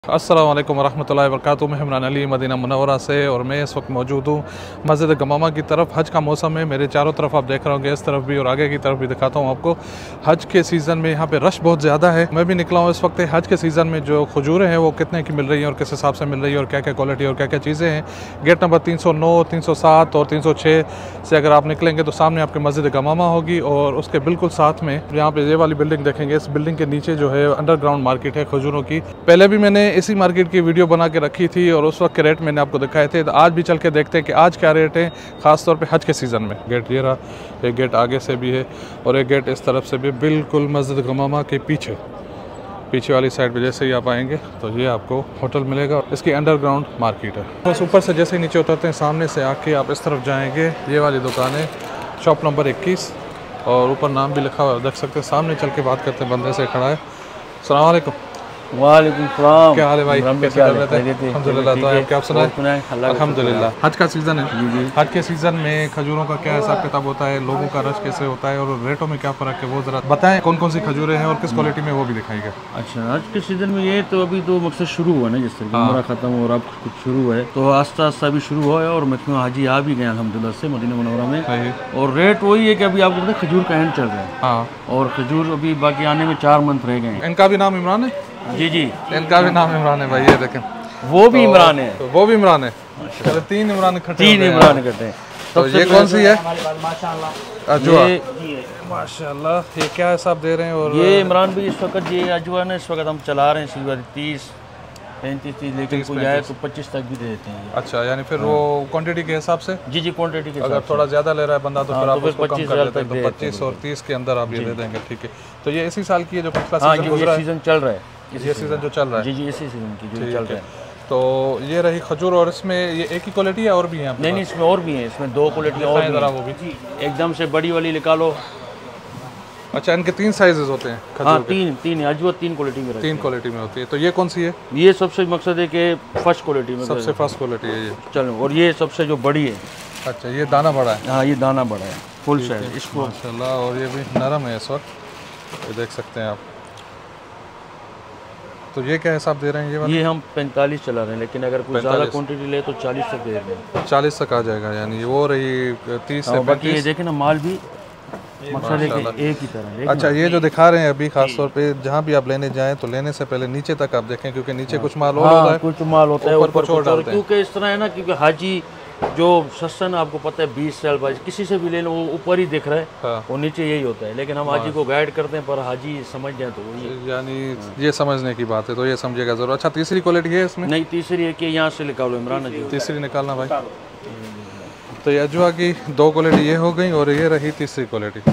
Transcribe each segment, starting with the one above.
अस्सलाम वालेकुम वरहमतुल्लाहि वबरकातुहू। मैं इमरान अली मदीना मुनव्वरा से और मैं इस वक्त मौजूद हूँ मस्जिद गमामा की तरफ। हज का मौसम है, मेरे चारों तरफ आप देख रहे होंगे, इस तरफ भी और आगे की तरफ भी दिखाता हूँ आपको। हज के सीज़न में यहाँ पे रश बहुत ज़्यादा है। मैं भी निकला हूँ इस वक्त। हज के सीज़न में जो खजूरें हैं वो कितने की मिल रही हैं और किस हिसाब से मिल रही है और क्या क्या क्वालिटी और क्या क्या चीज़ें हैं। गेट नंबर 309, 307 और 306 से अगर आप निकलेंगे तो सामने आपके मस्जिद गमामा होगी और उसके बिल्कुल साथ में यहाँ पे ये वाली बिल्डिंग देखेंगे। इस बिल्डिंग के नीचे जो है अंडरग्राउंड मार्केट है खजूरों की। पहले भी मैंने इसी मार्केट की वीडियो बना के रखी थी और उस वक्त के रेट मैंने आपको दिखाए थे। तो आज भी चल के देखते हैं कि आज क्या रेट है, ख़ास तौर पे हज के सीज़न में। गेट ये रहा, एक गेट आगे से भी है और एक गेट इस तरफ से भी, बिल्कुल मस्जिद गमामा के पीछे वाली साइड पे जैसे ही आप आएंगे तो ये आपको होटल मिलेगा। इसकी अंडरग्राउंड मार्केट है। बस ऊपर से जैसे ही नीचे उतरते हैं, सामने से आके आप इस तरफ जाएंगे, ये वाली दुकान है शॉप नंबर 21 और ऊपर नाम भी लिखा हुआ देख सकते हैं। सामने चल के बात करते हैं, बंदे से खड़ा है। अस्सलाम वालेकुम। वालेकुम सलाम। क्या हाल है भाई, कैसे चल रहे थे? अल्हम्दुलिल्लाह। तो आप क्या सुनाए? अल्हम्दुलिल्लाह। हज का सीज़न है, हज के सीज़न में खजूरों का क्या हिसाब किताब होता है, लोगों का रश कैसे होता है और रेटों में क्या फ़र्क है, वो ज़रा बताएं। कौन कौन सी खजूरें हैं और किस क्वालिटी में, वो भी दिखाएंगे। अच्छा, हज के सीज़न में ये तो अभी तो मकसद शुरू हुआ ना, जिस तरह उम्रा ख़त्म और अब कुछ शुरू है तो आस्ता आस्ता भी शुरू हुआ है और मैक्सिमम हाजी आ भी गए अल्हम्दुलिल्लाह से मदीना मुनव्वरा में। और रेट वही है कि अभी आपको पता है खजूर का एंड चल रहा है। हाँ, और खजूर अभी बाकी आने में 4 मंथ रह गए हैं। इनका भी नाम इमरान है? जी जी, इनका भी नाम इमरान है भाई, ये देखें। वो भी इमरान है, तो वो भी इमरान है। चलो 3 इमरान इकट्ठे, 3 इमरान इकट्ठे हैं। तो ये कौन सी है? अजवा, माशाल्लाह। ये क्या हिसाब दे रहे हैं? और ये इमरान भी इस वक्त ये अजवा ना इस वक्त हम चला रहे हैं सीवर 30-35, लेकिन कोई आए तो 25 तक भी दे देते हैं। अच्छा, यानी फिर वो क्वांटिटी के हिसाब से? जी जी, क्वांटिटी के हिसाब से। अगर थोड़ा ज़्यादा ले रहा है बंदा तो फिर आप उसको कम कर देते हैं, तो 25 और 30 के अंदर आप ये दे देंगे। ठीक है, तो ये इसी साल की है जो पिछला सीजन गुजरा है? सीजन चल रहा है, ये सीजन जो चल रहा है। जी जी, इसी सीजन की जो चल रहा है। तो ये रही खजूर। और इसमें ये एक ही क्वालिटी है और भी है? नहीं, इसमें और भी है, इसमें 2 क्वालिटी और भी। वो भी एकदम से बड़ी वाली निकालो। अच्छा, इनके 3 साइजेस होते हैं? हाँ, तीन अजवा 3 क्वालिटी में, 3 क्वालिटी में होती है। तो ये कौन सी है? ये सबसे मकसद है कि फर्स्ट क्वालिटी में, सबसे फर्स्ट क्वालिटी है ये। चलो, और ये सबसे जो बड़ी है। अच्छा, ये दाना बड़ा है? हाँ, ये दाना बड़ा है, फुल साइज इसको माशाल्लाह। और ये भी नरम है इस वक्त, ये देख सकते हैं आप। तो ये क्या हिसाब दे रहे हैं? ये हम 45 चला रहे हैं, लेकिन अगर कोई ज़्यादा क्वांटिटी ले तो 40 तक दे रहे हैं। 40 तक आ जाएगा, यानी वो रही 30 से 35। ये देखें ना, माल भी मसाले के एक ही तरह। अच्छा, ये जो दिखा रहे हैं अभी, खास तौर पे जहाँ भी आप लेने जाएं तो लेने से पहले नीचे तक आप देखें, क्योंकि नीचे कुछ माल और होता है, कुछ माल होता है ऊपर कुछ और डालते हैं। क्योंकि इस तरह है ना, क्योंकि हाजी जो सस्ता आपको पता है 20 साल बाद किसी से भी ले लो, वो ऊपर ही दिख रहा है। हाँ। और नीचे यही होता है, लेकिन हम हाजी को गाइड करते हैं, पर हाजी समझ जाए तो वही, यानी ये समझने की बात है, तो ये समझिएगा जरूर। अच्छा, तीसरी क्वालिटी है इसमें? नहीं, तीसरी है कि यहाँ से निकालो इमरान जी, तीसरी निकालना भाई। तो ये अजवा की 2 क्वालिटी ये हो गई और ये रही तीसरी क्वालिटी।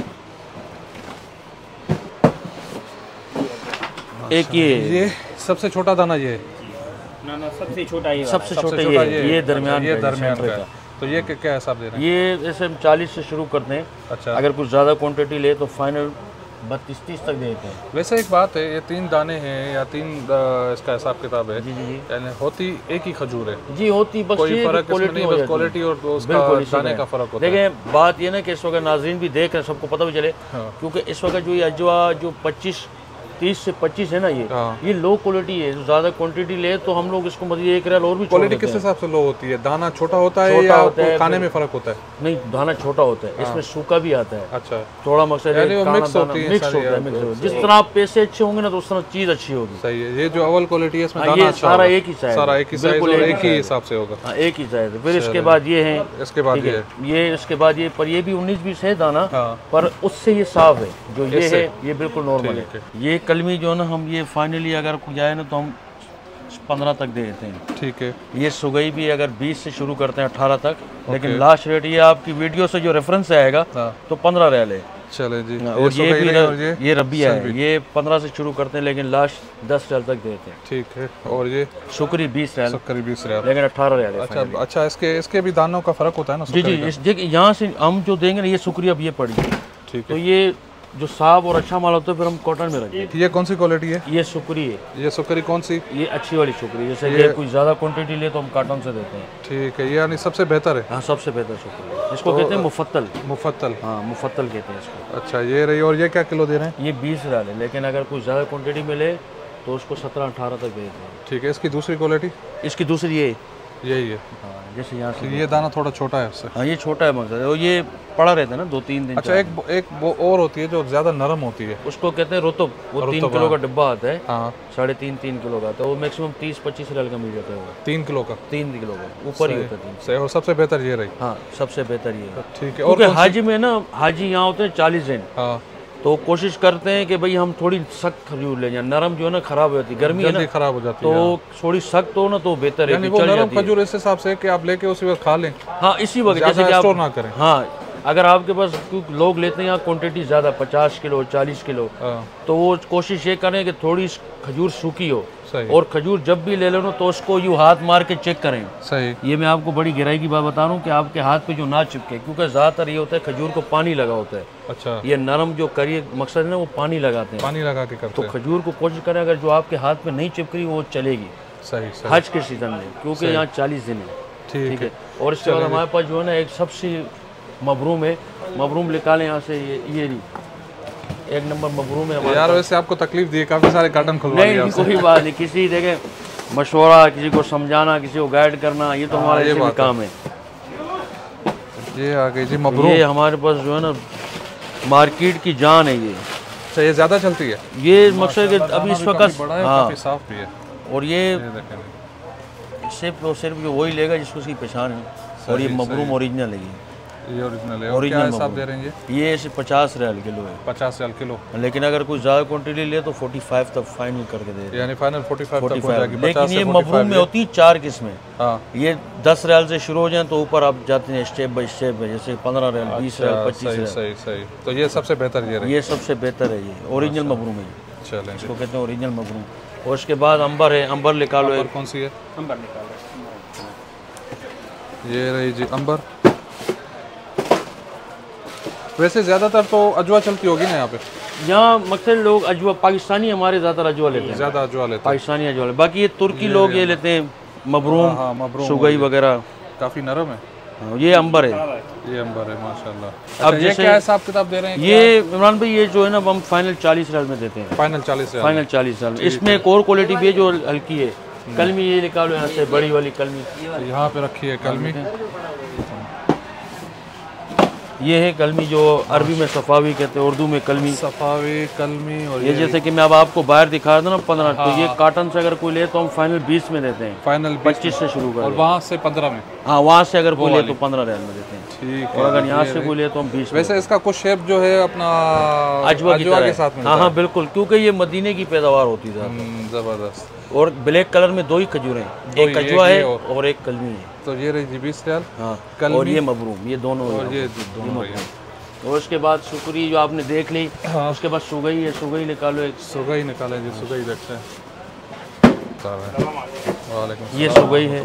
एक ये सबसे छोटा दाना ये है? ना, सबसे छोटा ये दरमियान का है। तो ये क्या हिसाब दे रहे हैं? ये ऐसे हम 40 से शुरू करते हैं। अच्छा, अगर कुछ ज़्यादा क्वांटिटी ले तो फाइनल 32-30 तक देते हैं। वैसे एक बात है, ये 3 दाने हैं या 3 इसका हिसाब किताब है? जी जी, यानी होती एक ही खजूर है? जी, होती बस कोई फर्क नहीं, बस क्वालिटी और उसका दाने का फर्क होता है। लेकिन बात ये ना कि इस वक्त नाज़रीन भी देख रहे हैं, सबको पता भी चले। हाँ। क्योंकि इस वक्त जो ये अजवा जो 30 से 25 है ना, ये लो क्वालिटी है। ज़्यादा क्वांटिटी ले तो हम लोग इसको मतलब 1 रियाल और भी। क्वालिटी किस हिसाब से लो होती है? दाना छोटा होता है या खाने में फर्क होता है? नहीं, दाना छोटा होता है, इसमें सूखा भी आता है। अच्छा, थोड़ा मकसद है मिक्स होता है। जिस तरह आप पैसे अच्छे होंगे ना तो उस तरह चीज़ अच्छी होगी। सही है। ये जो अव्वल क्वालिटी है इसमें ये सारा एक ही साइज, सारा एक ही साइज और एक ही हिसाब से होगा। एक ही साइज। फिर इसके बाद ये है, इसके बाद इसके बाद ये, पर ये भी 19-20 है दाना, पर उससे ये साफ है। जो ये है ये बिल्कुल नॉर्मल है। ये कलमी जो है ना, हम ये फाइनली अगर कुछ जाए ना तो हम 15 तक दे देते हैं। ठीक है। ये सुगई भी अगर 20 से शुरू करते हैं 18 तक, लेकिन लास्ट रेट ये आपकी वीडियो से जो रेफरेंस आएगा तो 15 रियाल है। चले जी। और ये रबिया है, ये 15 से शुरू करते हैं, लेकिन लास्ट 10 रियाल तक देते हैं। ठीक है। और ये शुक्री 20 रियाल, लेकिन 18 रियाल है। अच्छा, इसके भी दानों का फर्क होता है ना? जी जी, यहाँ से हम जो देंगे ना, ये शुक्रिया अब ये पड़ी। ठीक है। तो ये जो साफ और अच्छा माल होता है फिर हम कॉटन में रखते हैं। ये कौन सी क्वालिटी है? ये शुक्री है। ये शुक्री कौन सी? ये अच्छी वाली शुक्री, जैसे ये कुछ ज़्यादा क्वांटिटी ले तो हम कॉटन से देते हैं। ठीक है, ये यानी सबसे बेहतर है? हाँ, सबसे बेहतर शुक्री, इसको कहते हैं मुफत्तल। हाँ, मुफत्तल कहते हैं इसको। अच्छा, ये रही। और ये क्या किलो दे रहे हैं? ये 20 रियाल है, लेकिन अगर कुछ ज़्यादा क्वान्टिटी में ले तो उसको 17-18 तक भेज दें। ठीक है, इसकी दूसरी क्वालिटी? इसकी दूसरी ये यही है। हाँ, जैसे यहाँ से ये दाना थोड़ा छोटा है उससे। हाँ, ये छोटा है मकसद, और ये पड़ा रहता है ना 2-3 दिन। अच्छा, एक वो और होती है जो ज़्यादा नरम होती है, उसको कहते हैं रुतब। वो 3 किलो का डिब्बा आता है। हाँ, 3.5-3 किलो का, तो वो मैक्सिमम 30-25 रियाल का मिल जाता है। वो 3 किलो का? 3 किलो का ऊपर ही होता है। 3 सही। और सबसे बेहतर ये रही? हाँ, सबसे बेहतर ये है। ठीक है। और हाजी में ना, हाजी यहाँ होते हैं 40 दिन। हाँ, तो कोशिश करते हैं कि भाई हम थोड़ी सख्त खजूर ले जाएं। नरम जो है ना खराब हो जाती है, गर्मी है ना खराब हो जाती है, तो थोड़ी सख्त हो ना तो बेहतर है। वो नरम खजूर इस हिसाब से कि आप लेके उसी वक्त खा लें। हाँ, इसी वक्त जैसे कि आप स्टोर ना करें। हाँ, अगर आपके पास, क्योंकि लोग लेते हैं यहाँ क्वांटिटी ज़्यादा 50 किलो 40 किलो, तो वो कोशिश ये करें कि थोड़ी खजूर सूखी हो। और खजूर जब भी ले लो ना तो उसको यूँ हाथ मार के चेक करें। सही। ये मैं आपको बड़ी गहराई की बात बता रहा हूँ कि आपके हाथ पे जो ना चिपके, क्योंकि ज़्यादातर ये होता है खजूर को पानी लगा होता है। अच्छा। ये नरम जो करिए मकसद है ना, वो पानी लगाते हैं, पानी लगा के करते हैं। तो खजूर को कोशिश करें अगर जो आपके हाथ पे नहीं चिपक रही वो चलेगी। सही। हज के सीज़न में, क्योंकि यहाँ 40 दिन है। ठीक है। और इसके बाद हमारे पास जो है ना एक सबसे मबरूम है, मबरूम निकालें यहाँ से। ये नहीं, एक नंबर मबरूम है यार। वैसे आपको तकलीफ दी है, काफ़ी सारे कार्टन खुलवा दिया। नहीं, कोई बात नहीं। किसी देखें मशवरा, किसी को समझाना, किसी को गाइड करना, ये तो हमारा ये भी काम है। ये आ गई जी मबरूम। ये हमारे पास जो है ना मार्केट की जान है ये। अच्छा, ये ज़्यादा चलती है? ये मकसद है अभी इस वक्त काफ़ी साफ भी है। और ये सिर्फ वही लेगा जिसको उसकी पहचान है। और ये मबरूम ओरिजिनल है। ये ओरिजिनल है। और क्या हिसाब दे रहे हैं ये 50 रियाल किलो है। 50 रियाल किलो। लेकिन अगर कोई ज़्यादा क्वांटिटी ले तो 45 तक फाइनल करके दे, यानी फाइनल 45 तक हो जाएगी। लेकिन ये मबरूम में होती है 4 किस्में। हाँ। ये 10 रियाल से शुरू हो जाए तो ऊपर आप जाते हैं स्टेप बाय स्टेप में, जैसे 15 रियाल, 20 रियाल, 25 रियाल। सही। तो ये सबसे बेहतर ये सबसे बेहतर है। ये ओरिजिनल मबरूम है। चलें, इसको कहते हैं ओरिजिनल मबरूम। और उसके बाद अंबर है। अंबर निकालो। कौन सी है? अंबर निकालो। ये रही जी अंबर। वैसे ज़्यादातर तो अजवा चलती होगी ना यहाँ पे? यहाँ मकसद लोग अजवा, पाकिस्तानी हमारे ज़्यादातर अजवा लेते हैं। ज़्यादा अजवा लेते हैं, पाकिस्तानी अजवा। बाकी ये तुर्की लोग ये लेते हैं मबरूम, सुगई वगैरह। काफ़ी नरम है। ये अंबर है। ये अंबर है माशाल्लाह। अब ये क्या हिसाब किताब दे रहे हैं? ये इमरान भाई, ये जो है ना हम फाइनल 40 रियाल में देते हैं। Final 40 riyal? Final 40 riyal. इसमें एक और क्वालिटी भी है जो हल्की है। कलमी ये निकालो यहाँ से, बड़ी वाली कलमी यहाँ पे रखी है। कलमी ये है। कलमी जो अरबी में सफ़ावी कहते हैं, उर्दू में कलमी। सफ़ावी, कलमी। और ये जैसे कि मैं अब आपको बाहर दिखा रहा था ना 15, तो ये काटन से अगर कोई ले तो हम फाइनल 20 में देते हैं। फाइनल 25 से शुरू कर। और वहाँ से 15 में? हाँ, वहाँ से अगर कोई ले तो 15 रियाल में देते हैं। ठीक है। और अगर यहाँ से कोई ले तो हम 20। वैसे इसका कुछ शेप जो है अपना अजवा के साथ में? हाँ, बिल्कुल, क्योंकि ये मदीने की पैदावार होती है। ज़बरदस्त। और ब्लैक कलर में 2 ही खजूरें हैं, एक अजवा है और एक कलमी है। तो ये रही जी 20 रियाल। हाँ, और ये मबरूम, ये दोनों। और ये दोनों। और उसके बाद शुक्री जो आपने देख ली। हाँ। उसके बाद सुगई है। सुगई निकालो। एक सुगई निकालें जी। सुगई देखते हैं। ये सुगई है।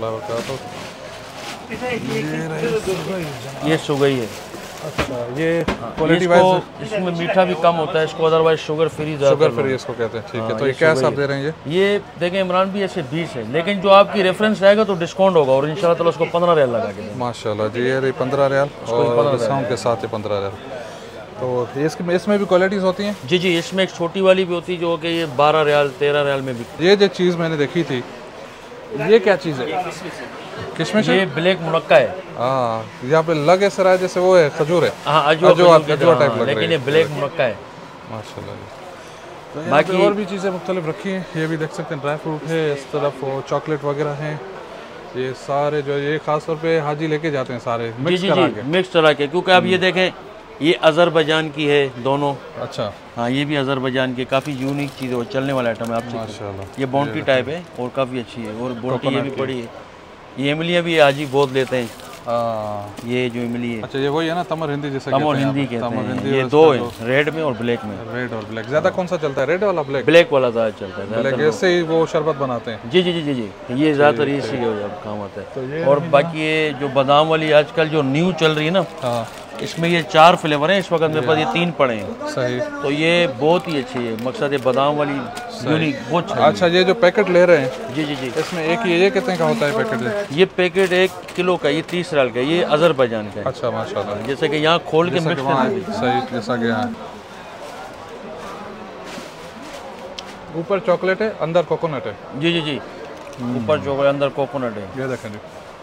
ये सुगई है। अच्छा, ये क्वालिटी वाइज इसमें मीठा भी कम होता है इसको, अदरवाइज शुगर फ्री इसको कहते हैं। ठीक है। तो ये क्या हिसाब दे रहे हैं? ये देखें इमरान भी ऐसे 20 है, लेकिन जो आपकी रेफरेंस रहेगा तो डिस्काउंट होगा और इंशाल्लाह ताला उसको 15 रियाल लगा के। माशाल्लाह जी। ये रही 15 रियाल और डिस्काउंट के साथ ही 15 रियाल। तो इसमें भी क्वालिटीज़ होती हैं? जी। इसमें एक छोटी वाली भी होती है जो कि ये 12 रियाल 13 रियाल में भी। ये जो चीज़ मैंने देखी थी, ये क्या चीज़ है? किशमिश? ये ब्लैक मुनक्का है। हाँ, यहाँ पे लगे सर है जैसे वो है खजूर है। हाँ, अजवा टाइप लग रहा है, लेकिन ये ब्लैक मुनक्का है माशाल्लाह। बाकी और भी चीज़ें मुख्तलिफ रखी हैं। ये भी देख सकते हैं, ड्राई फ्रूट है, इस तरफ चॉकलेट वगैरह हैं। ये सारे जो ये खास तौर पे हाजी लेके जाते हैं सारे मिक्स करा के, क्योंकि आप ये देखें ये अज़रबैजान की है दोनों। अच्छा। हाँ, ये भी अज़रबैजान की काफ़ी यूनिक चीज़ है, चलने वाला आइटम है आपसे माशाल्लाह। ये बाउंटी टाइप है और काफ़ी अच्छी है। और बाउंटी ये भी पड़ी है। ये इमलियाँ भी हाजी बहुत लेते हैं। ये जो इमली है। अच्छा, ये वही है ना तमर हिंदी जैसे? तमर हिंदी कहते हैं। ये 2 है, रेड में और ब्लैक में। रेड और ब्लैक ज़्यादा कौन सा चलता है? रेड वाला? ब्लैक वाला ज़्यादा चलता है। ब्लैक ऐसे ही वो शरबत बनाते हैं। जी। ये ज़्यादातर इसी काम आता है। और बाकी ये जो बादाम वाली आजकल जो न्यू चल रही है ना, इसमें ये 4 फ्लेवर हैं इस वक्त मेरे पास। ये 3 पड़े हैं। सही। तो ये बहुत ही अच्छी है। मकसद ये बादाम वाली यूनिक बहुत अच्छा। ये जो पैकेट ले रहे हैं? जी। इसमें एक ये कितने का होता है पैकेट? ये पैकेट 1 किलो का, ये 30 रियाल का। ये अज़रबैजान का है। अच्छा माशाल्लाह। जैसे कि यहाँ खोल के मिक्स करना। सही, जैसा कि यहाँ ऊपर चॉकलेट है, अंदर कोकोनट है। जी जी जी, ऊपर चॉकलेट अंदर कोकोनट है। ये देखें जी,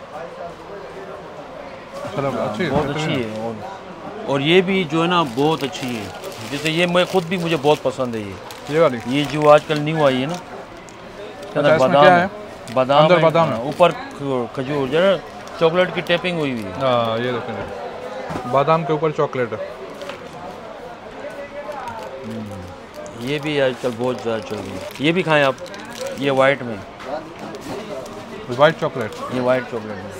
अच्छी है, बहुत अच्छी है। और ये भी जो है ना बहुत अच्छी है, जैसे ये मैं खुद भी मुझे बहुत पसंद है। ये वाली, ये जो आजकल न्यू आई है ना, अच्छा, इसमें क्या है? बादाम अंदर बादाम है, ऊपर खजूर, जरा चॉकलेट की टैपिंग हुई हुई है। हाँ ये देखें, बादाम के ऊपर चॉकलेट है। ये भी आजकल बहुत ज़्यादा चल रही है। ये भी खाएं आप, ये वाइट में, वाइट चॉकलेट, ये वाइट चॉकलेट में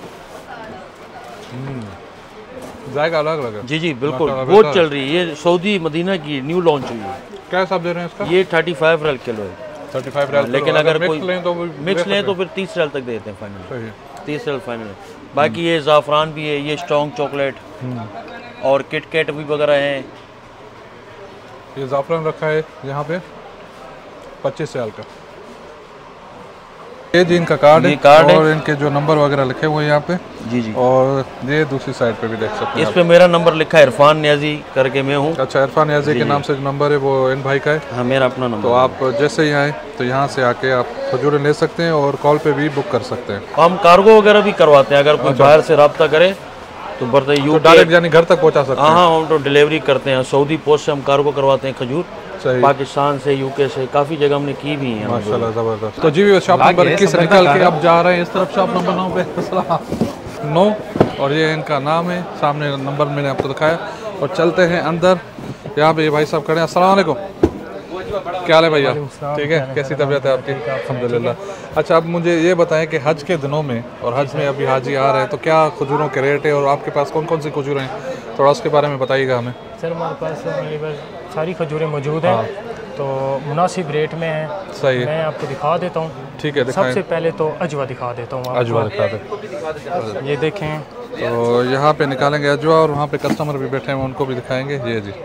जाएगा अलग अलग है। जी जी बिल्कुल, बहुत चल रही है। ये सऊदी मदीना की न्यू लॉन्च हुई है। क्या हिसाब दे रहे हैं इसका? ये 35 रियाल किलो है। 35 रियाल, लेकिन अगर कोई लें तो मिक्स लें तो फिर 30 रियाल तक देते हैं फाइनल। सही है, 30 रियाल फाइनल। बाकी ये ज़ाफ़रान भी है, ये स्ट्रॉन्ग चॉकलेट और किटकैट भी वगैरह हैं। ये ज़ाफ़रान रखा है यहाँ पे 25 रियाल का। ये जी इनका कार्ड है और इनके जो नंबर वगैरह लिखे हुए हैं यहाँ पे। जी जी, और ये दूसरी साइड पे भी देख सकते हैं। इस पे मेरा नंबर लिखा है, इरफान न्याजी करके मैं हूँ। अच्छा, इरफान न्याजी के नाम से जो नंबर है वो इन भाई का है। हाँ, मेरा अपना नंबर। तो आप जैसे ही आए तो यहाँ से आके आप खजूरें ले सकते हैं और कॉल पे भी बुक कर सकते हैं। हम कार्गो वगैरह भी करवाते हैं, अगर कोई बाहर से रब्ता करे तो बरते तो डायरेक्ट यानी घर तक पहुँचा सकते हैं। हाँ, हम तो डिलीवरी करते हैं। सऊदी पोस्ट से हम कार्गो करवाते हैं खजूर, पाकिस्तान से, यूके से, काफ़ी जगह हमने की भी है। माशाल्लाह, ज़बरदस्त। तो जी शॉप नंबर 21 से निकल के अब जा रहे हैं इस तरफ, शॉप नंबर 9 पे 9, और ये इनका नाम है, सामने नंबर मैंने आपको दिखाया। और चलते हैं अंदर, यहाँ पे ये भाई साहब खड़े हैं। अस्सलाम वालेकुम, क्या हाल है भैया? ठीक है, कैसी तबीयत है आपकी? अल्हम्दुलिल्लाह। अच्छा, अब मुझे ये बताएं कि हज के दिनों में और हज में अभी हाजी आ रहे हैं तो क्या खजूरों के रेट है और आपके पास कौन कौन सी खजूरें हैं, थोड़ा उसके बारे में बताइएगा हमें। सर हमारे पास सारी खजूरें मौजूद हैं, तो मुनासिब रेट में है। सही है, मैं आपको दिखा देता हूँ। ठीक है, सबसे पहले तो अजवा दिखा देता हूँ। अजवा दिखा दे, ये देखें। तो यहाँ पे निकालेंगे अजवा और वहाँ पे कस्टमर भी बैठे हैं, उनको भी दिखाएंगे। ये जी,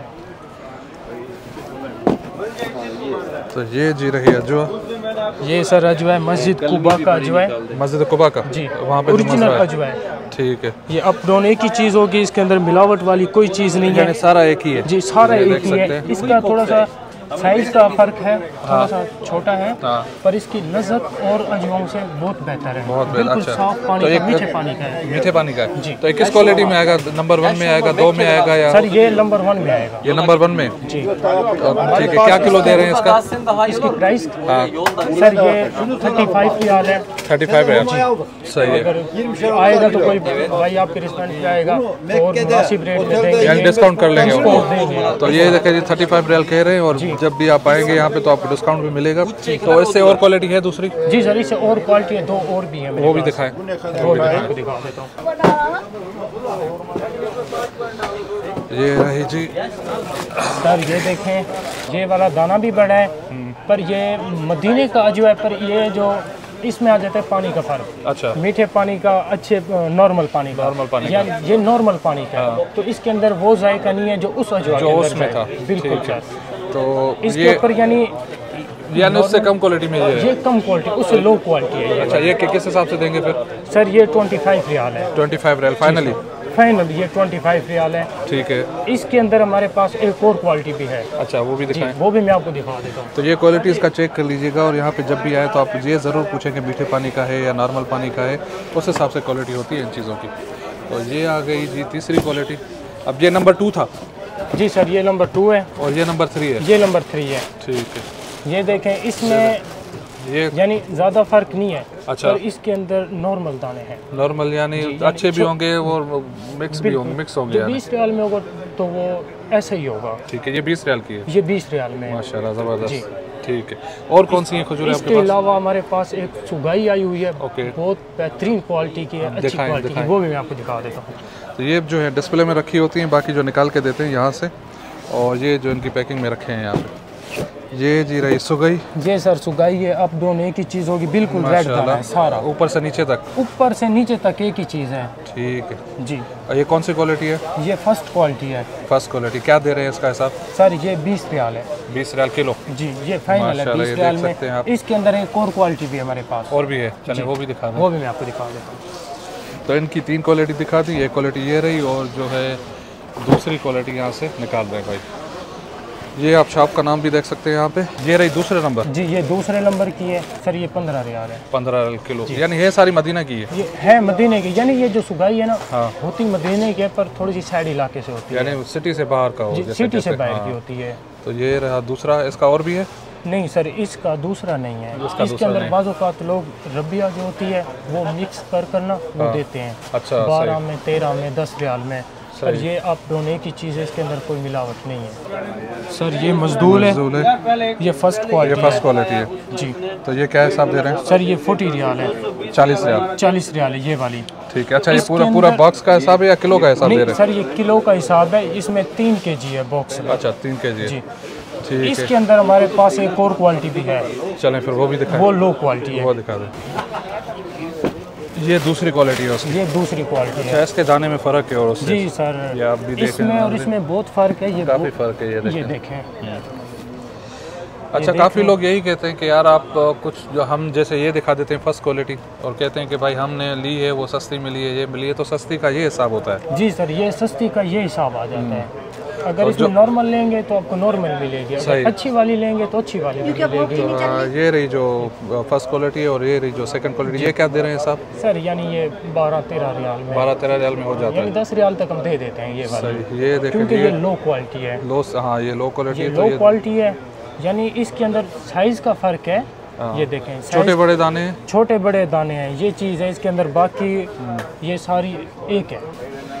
तो ये जी रही अजवा। ये सर अजवा है, मस्जिद कुबा का अजवा है। मस्जिद कुबा का जी, वहाँ पे ओरिजिनल अजवा है। ठीक है, ये अप डाउन एक ही चीज़ होगी, इसके अंदर मिलावट वाली कोई चीज़ नहीं है। सारा एक ही है जी, सारा एक ही है। इसका थोड़ा सा साइज़ का फ़र्क है, थोड़ा सा छोटा है, पर इसकी लज़्ज़त और अजवाओं से बहुत बेहतर है। बहुत बिल्कुल अच्छा। साफ पानी तो का, मीठे पानी का है। मीठे पानी का है जी। तो किस क्वालिटी में आएगा? नंबर 1 में आएगा, 2 में आएगा या? सर ये नंबर 1 में आएगा। ये नंबर 1 में जी, ठीक है। क्या किलो दे रहे हैं इसका? इसकी प्राइस सर ये 35 रियाल है। 35 रियाल, सही है। अगर आएगा तो कोई भाई आपके रेस्टोरेंट पे आएगा तो और मुनासिब रेट में देंगे, यानी डिस्काउंट कर लेंगे डिस्काउंट देंगे। तो ये देखिए जी 35 रियाल कह रहे हैं, और जब भी आप आएंगे यहाँ पे तो आपको डिस्काउंट भी मिलेगा। तो इससे और क्वालिटी है दूसरी? जी सर, इससे और क्वालिटी है, 2 और भी है। वो भी दिखाएं। वो भी आपको दिखा देता हूँ। ये रही जी सर ये देखें, ये वाला दाना भी बड़ा है, पर ये मदीने का अजवा है, पर ये जो इसमें आ जाता है पानी का फर्क। अच्छा, मीठे पानी का, अच्छे नॉर्मल पानी का। नॉर्मल पानी या ये नॉर्मल पानी का है, तो इसके अंदर वो जायका नहीं है जो उस अजवा जो के अंदर उसमें था। बिल्कुल सर। तो इसके ऊपर यानी उससे कम क्वालिटी में ये कम क्वालिटी, उससे लो क्वालिटी है ये। अच्छा, ये किस हिसाब से देंगे फिर? सर ये 25 रियाल है। 25 रियाल फाइनली? फाइनल ये 25 रियाल है। ठीक है। इसके अंदर हमारे पास एक और क्वालिटी भी है। अच्छा, वो भी दिखाएं। वो भी मैं आपको दिखा देता हूँ। तो ये क्वालिटी इसका चेक कर लीजिएगा, और यहाँ पे जब भी आए तो आप ये ज़रूर पूछें कि मीठे पानी का है या नॉर्मल पानी का है, उस हिसाब से क्वालिटी होती है इन चीज़ों की। तो ये आ गई जी तीसरी क्वालिटी। अब ये नंबर 2 था? जी सर, ये नंबर 2 है और ये नंबर 3 है? ये नंबर 3 है। ठीक है। ये देखें, इसमें ये यानी ज़्यादा फर्क नहीं है। अच्छा, पर इसके अंदर नॉर्मल दाने हैं। नॉर्मल यानी अच्छे भी होंगे और मिक्स भी होंगे, मिक्स होंगे। 20 रियाल में होगा तो वो ऐसा ही होगा। ठीक है। ये 20 रियाल की है? ये 20 रियाल में है। माशाल्लाह, ज़बरदस्त। ठीक है। और कौन सी है खजूरें आपके पास? इसके अलावा हमारे पास एक सुगाई आई हुई है, ओके, बहुत बेहतरीन क्वालिटी की है, अच्छी क्वालिटी की, वो भी मैं आपको दिखा देता हूँ। तो ये जो है डिस्प्ले में रखी होती हैं, बाकी जो निकाल के देते हैं यहाँ से, और ये जो इनकी पैकिंग में रखे हैं यहाँ पे। ये जी रही सुगई। ये सर सुगाई है, अप डाउन एक ही चीज़ होगी, बिल्कुल रेड दाना है सारा, ऊपर से नीचे तक? ऊपर से नीचे तक एक ही चीज़ है। ठीक है जी। और ये कौन सी क्वालिटी है? ये फर्स्ट क्वालिटी है। First quality. क्या दे रहे हैं इसका हिसाब? सर ये 20 रियाल है। 20 रियाल किलो? जी, ये फाइनल है 20 रियाल में। इसके अंदर एक और क्वालिटी भी है हमारे पास। और भी है? चलिए वो भी दिखा दें। वो भी मैं आपको दिखा देता हूँ। तो इनकी 3 क्वालिटी दिखा दी। एक क्वालिटी ये रही, और जो है दूसरी क्वालिटी यहाँ से निकाल रहे हैं भाई। ये आप शॉप का नाम भी देख सकते हैं यहाँ पे। ये रही दूसरे नंबर जी, ये दूसरे नंबर की है सर, ये 15 रियाल है। 15 किलो, यानी ये सारी मदीना की है? ये है मदीने की, यानी ये जो सुगाई है ना हाँ। होती मदीने की है, पर थोड़ी सी साइड इलाके से होती है, यानी सिटी से बाहर का हो, सिटी से बाहर की होती है। तो ये रहा दूसरा, इसका और भी है? नहीं सर, इसका दूसरा नहीं है। इसके अंदर बाज़ औक़ात लोग रबिया जो होती है वो मिक्स कर करना वो देते हैं। अच्छा, 12 में, 13 में, 10 रियाल में। सर ये आप दोनों की चीज़ है, इसके अंदर कोई मिलावट नहीं है। सर ये मजदूल है, ये फर्स्ट क्वालिटी है जी। तो ये क्या हिसाब दे रहे हैं? सर ये 40 रियाल है। 40 रियाल? 40 रियाल है ये वाली। ठीक है। अच्छा, ये पूरा बॉक्स का हिसाब है या किलो का हिसाब दे रहे हैं? सर ये किलो का हिसाब है, इसमें 3 kg है बॉक्स में। अच्छा, 3 kg जी। ठीक है। इसके अंदर हमारे पास एक और क्वालिटी भी है। चलें फिर वो भी दिखाएं। वो लो क्वालिटी है, वो दिखा दें। ये दूसरी क्वालिटी है उसकी? ये दूसरी क्वालिटी है। अच्छा, इसके दाने में फ़र्क है और उससे? जी सर, ये आप भी देखें, इसमें और इसमें बहुत फ़र्क है। ये काफ़ी फ़र्क है, ये देखें। अच्छा, काफ़ी लोग यही कहते हैं कि यार आप कुछ जो हम जैसे ये दिखा देते हैं फर्स्ट क्वालिटी और कहते हैं कि भाई हमने ली है वो सस्ती मिली है, ये मिली है, तो सस्ती का ये हिसाब होता है? जी सर, ये सस्ती का ये हिसाब आ जाता है। अगर इसमें नॉर्मल लेंगे तो आपको नॉर्मल मिलेगी, अगर अच्छी वाली लेंगे तो अच्छी वाली मिलेगी। तो ये रही जो फर्स्ट क्वालिटी है और ये रही जो सेकंड क्वालिटी, ये क्या दे रहे हैं साहब? सर यानी ये 12-13 रियाल में, 12-13 रियाल में हो जाता है, 10 रियाल तक हम दे देते हैं ये वाली। ये देखें, क्योंकि ये लो क्वालिटी है। हाँ, ये लो क्वालिटी है। लो क्वालिटी है, यानी इसके अंदर साइज़ का फ़र्क है। ये देखें, छोटे बड़े दाने हैं, छोटे बड़े दाने हैं, ये चीज़ है इसके अंदर। बाकी ये सारी एक है।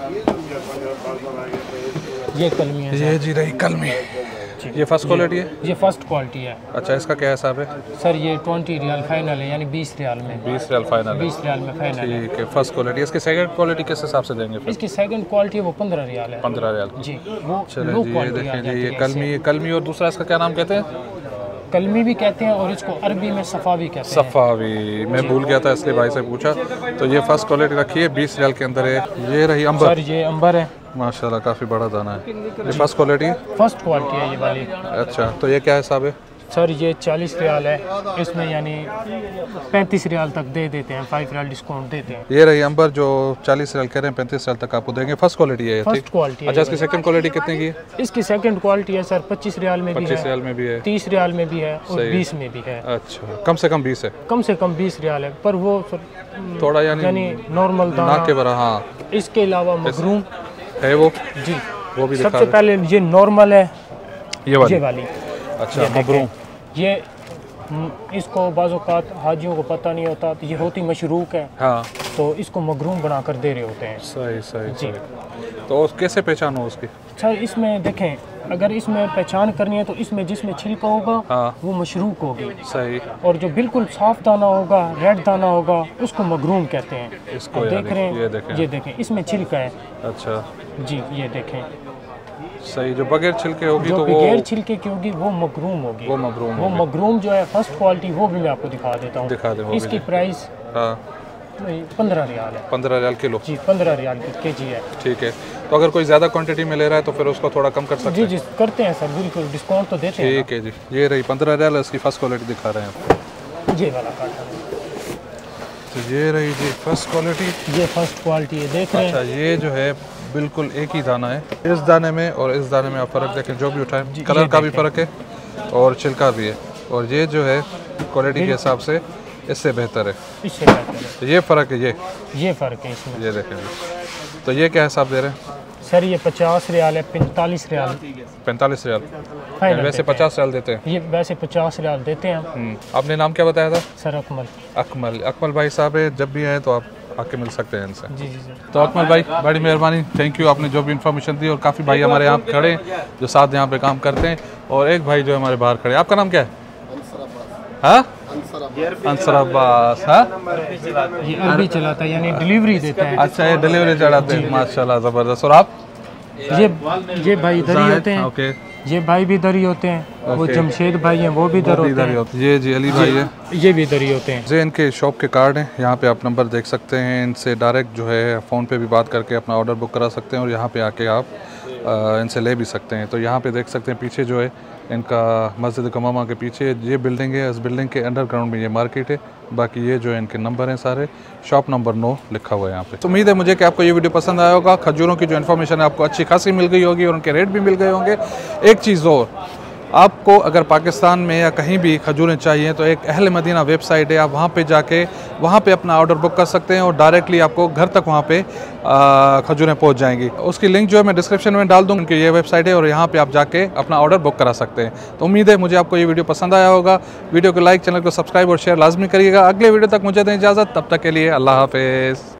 ये कलमी है, ये जी रही कलमी। ये फर्स्ट क्वालिटी है? ये फर्स्ट क्वालिटी है। अच्छा, इसका क्या हिसाब है? सर ये 20 रियाल फाइनल है, यानी 20 रियाल में। 20 रियाल फाइनल? 20 रियाल में फाइनल है। ठीक है, फर्स्ट क्वालिटी। इसकी सेकंड क्वालिटी किस हिसाब से देंगे फिर? इसकी सेकंड क्वालिटी वो 15 रियाल है। 15 रियाल जी, वो चलें लो जी। ये क्वालिटी देखें आ जी, जाती ये है। कलमी और दूसरा इसका क्या नाम कहते हैं? कलमी भी कहते हैं और इसको अरबी में सफ़ा भी कहते हैं। सफ़ा भी, मैं भूल गया था इसलिए भाई से पूछा। तो ये फर्स्ट क्वालिटी रखी है, 20 रियाल के अंदर है। ये रही अंबर। सर ये अंबर है, माशाल्लाह काफ़ी बड़ा दाना है। ये फर्स्ट क्वालिटी है? फर्स्ट क्वालिटी है ये वाली। अच्छा, तो ये क्या हिसाब है? सर ये 40 रियाल है, इसमें यानी 35 रियाल तक दे देते हैं, 5 रियाल डिस्काउंट देते हैं। ये रही अंबर जो 40 रियाल कह रहे हैं, 35 रियाल तक आपको देंगे। फर्स्ट क्वालिटी है ये? फर्स्ट क्वालिटी है। अच्छा, इसकी सेकंड क्वालिटी कितने की है? इसकी सेकंड क्वालिटी है सर 25 रियाल में भी है, 25 रियाल में भी है, 30 रियाल में भी है और 20 में भी है। अच्छा, कम से कम 20 है? कम से कम 20 रियाल है, पर वो थोड़ा यानी नॉर्मल दाना के बरा। हाँ, इसके अलावा मगरूम है वो जी। वो भी सबसे पहले ये नॉर्मल है, ये वाली। अच्छा, मगरूम। ये इसको बाज़ औक़ात हाजियों को पता नहीं होता, तो ये होती मशरूक है। हाँ, तो इसको मगरूम बना कर दे रहे होते हैं। सही सही जी। तो कैसे पहचान हो उसकी? सर इसमें देखें, अगर इसमें पहचान करनी है तो इसमें जिसमें छिलका होगा हाँ, वो मशरूक होगी। सही। और जो बिल्कुल साफ दाना होगा, रेड दाना होगा, उसको मगरूम कहते हैं। इसको देख रहे हैं, ये देखें इसमें छिलका है। अच्छा जी, ये देखें। सही, जो बगैर छिलके होगी तो बगैर छिलके की होगी वो मगरूम होगी। वो मगरूम जो है फर्स्ट क्वालिटी, वो भी मैं आपको दिखा देता हूँ। दिखा दें। इसकी प्राइस 15 रियाल है। 15 रियाल किलो? जी, 15 रियाल की केजी है। ठीक है। तो अगर कोई ज़्यादा क्वांटिटी में ले रहा है तो फिर उसको थोड़ा कम कर सकते हैं? जी, करते हैं सर, बिल्कुल डिस्काउंट तो देते हैं। ठीक है जी। ये रही 15 रियाल, इसकी फर्स्ट क्वालिटी दिखा रहे हैं आपको। ये वाला काटा, तो ये रही जी फर्स्ट क्वालिटी। ये फर्स्ट क्वालिटी है, देख रहे हैं। अच्छा, ये जो है बिल्कुल एक ही दाना है। इस दाने में और इस दाने में आप फ़र्क देखें, जो भी उठाएं, कलर का भी फ़र्क है और छिलका भी है। और ये जो है क्वालिटी के हिसाब से इससे बेहतर है, इससे बेहतर है। तो ये फ़र्क है। ये फ़र्क है इसमें। ये देखें। तो ये क्या हिसाब दे रहे हैं? सर ये 50 रियाल है, 45 रियाल। 45 रियाल? वैसे 50 रियाल देते हैं? ये वैसे 50 रियाल देते हैं। आपने नाम क्या बताया था? सर अकमल। अकमल भाई साहब है, जब भी आए तो आप आके मिल सकते हैं इनसे। जी। तो अकमल भाई, बड़ी मेहरबानी, थैंक यू, आपने जो भी इन्फॉर्मेशन दी। और काफ़ी भाई हमारे यहाँ खड़े हैं जो साथ यहाँ पे काम करते हैं, और एक भाई जो हमारे बाहर खड़े। आपका नाम क्या है? हाँ, अंसर अब्बास। हाँ, ये अरबी चलाता है, यानी डिलीवरी देता है। अच्छा, ये डिलीवरी चढ़ाते हैं, माशाल्लाह ज़बरदस्त। और आप? ये भाई इधर ही होते हैं। ओके, ये भाई भी इधर ही होते हैं। वो जमशेद भाई हैं, वो भी इधर होते हैं। ये जी अली भाई है, ये भी इधर ही होते हैं। ये इनके शॉप के कार्ड हैं, यहाँ पे आप नंबर देख सकते हैं। इनसे डायरेक्ट जो है फ़ोन पे भी बात करके अपना ऑर्डर बुक करा सकते हैं और यहाँ पे आके आप इनसे ले भी सकते हैं। तो यहाँ पे देख सकते हैं पीछे जो है इनका मस्जिद गमामा के पीछे ये बिल्डिंग है। इस बिल्डिंग के अंडरग्राउंड में ये मार्केट है। बाकी ये जो है इनके नंबर हैं सारे, शॉप नंबर 9 लिखा हुआ है यहाँ पे। तो उम्मीद है मुझे कि आपको ये वीडियो पसंद आया होगा। खजूरों की जो इन्फॉर्मेशन है आपको अच्छी खासी मिल गई होगी और उनके रेट भी मिल गए होंगे। एक चीज़ और, आपको अगर पाकिस्तान में या कहीं भी खजूरें चाहिए तो एक अहल मदीना वेबसाइट है, आप वहाँ पे जाके वहाँ पे अपना ऑर्डर बुक कर सकते हैं और डायरेक्टली आपको घर तक वहाँ पे खजूरें पहुँच जाएंगी। उसकी लिंक जो है मैं डिस्क्रिप्शन में डाल दूँगी, उनकी ये वेबसाइट है और यहाँ पे आप जाके अपना ऑर्डर बुक करा सकते हैं। तो उम्मीद है मुझे आपको ये वीडियो पसंद आया होगा। वीडियो को लाइक, चैनल को सब्सक्राइब और शेयर लाजमी करिएगा। अगले वीडियो तक मुझे दें इजाज़त, तब तक के लिए अल्लाह हाफिज़।